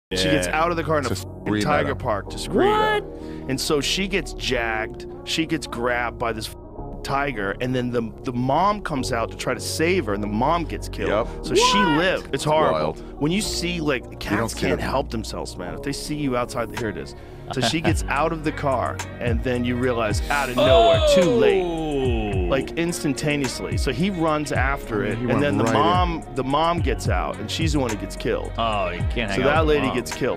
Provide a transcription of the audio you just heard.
She gets out of the car in a tiger park to scream. What? And so she gets jagged. She gets grabbed by this tiger, and then the mom comes out to try to save her, and the mom gets killed. So she lived. It's horrible. When you see, like, cats can't help themselves, man. If they see you outside, here it is. So she gets out of the car, and then you realize out of nowhere, too late, like instantaneously. So he runs after it, and then the mom gets out, and she's the one who gets killed. Oh, you can't hang So out that with the lady mom. gets killed.